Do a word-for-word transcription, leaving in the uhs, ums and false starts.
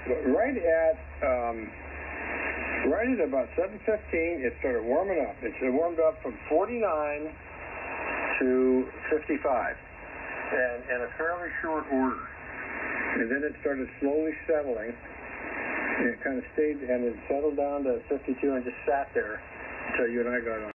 But right at um, right at about seven fifteen, it started warming up. It warmed up from forty-nine to fifty-five, and in a fairly short order. And then it started slowly settling. And it kind of stayed, and it settled down to fifty-two and just sat there until you and I got on.